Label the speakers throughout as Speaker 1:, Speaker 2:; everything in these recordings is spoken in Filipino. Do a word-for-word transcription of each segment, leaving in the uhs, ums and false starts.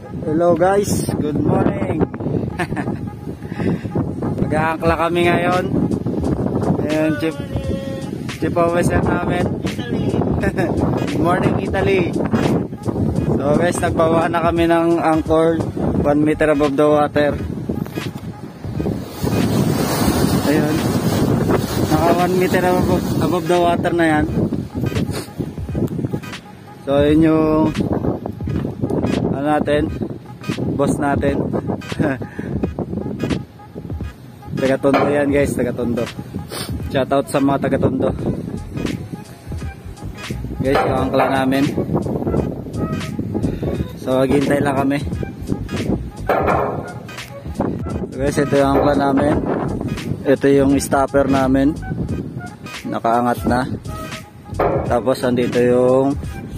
Speaker 1: Hello guys, good morning. Mag-aangkla kami ngayon. Ayan, chip chip officer namin. Good morning Italy. So guys, nagbawa na kami ng anchor one meter above the water. Ayun, naka one meter above, above the water na yan. So yun yung ano natin, boss natin. Taga-Tondo yan guys, taga-Tondo. Shoutout sa mga taga-Tondo guys, yung angkla namin. So maghintay lang kami. So guys, ito yung angkla namin. Ito yung stopper namin, nakaangat na. Tapos andito yung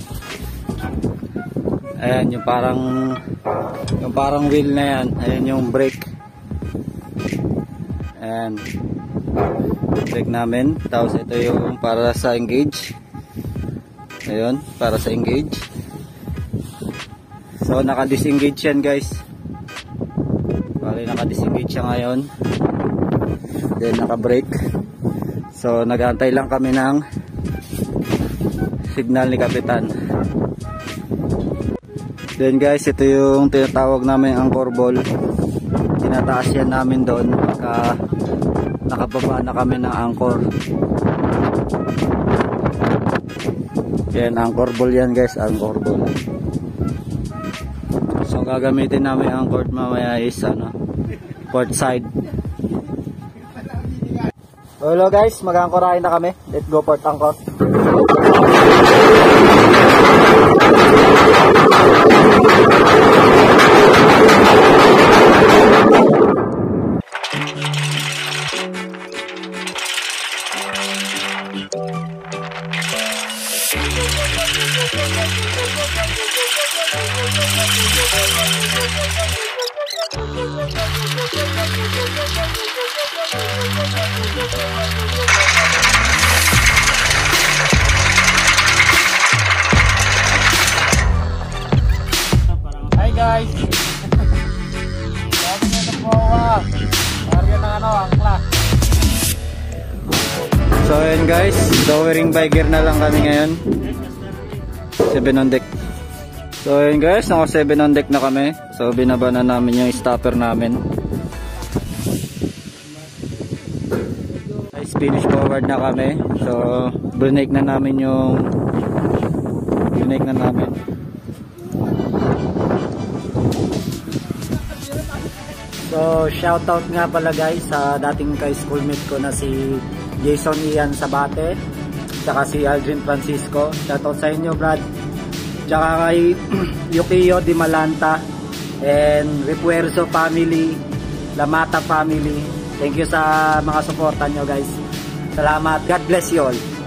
Speaker 1: ayan, yung parang yung parang wheel na yan. Ayan yung brake. Ayan, brake namin. Tapos ito yung para sa engage. Ayun, para sa engage. So naka-disengage yan guys. Bali naka-disengage siya ngayon. Then naka-brake. So nag-aantay lang kami ng signal ni Kapitan. Then guys, ito yung tinatawag namin anchor ball. Tinataas yan namin doon pagka nakababa na kami ng anchor. Yan, anchor ball yan guys, anchor ball. So gagamitin namin ang anchor mamaya is ano, port side. Hello guys, mag-anchorahin na kami. Let's go port anchor.
Speaker 2: Hi guys. Sabi niyo po ah. Karga ng ano, angkla.
Speaker 1: So ayun guys, lowering by gear na lang kami ngayon. seven on deck. So ayun guys, naka seven on deck na kami. So binaba na namin yung stopper namin. Guys, finish forward na kami. So brake na namin yung brake na namin. So shoutout nga pala guys sa dating kay schoolmate ko na si Jason Ian Sabate, tsaka si Aldrin Francisco. Shoutout sa inyo Brad. Tsaka kay Yukio Di Malanta and Repuerzo family, Lamata family. Thank you sa mga suporta nyo guys. Salamat. God bless you all.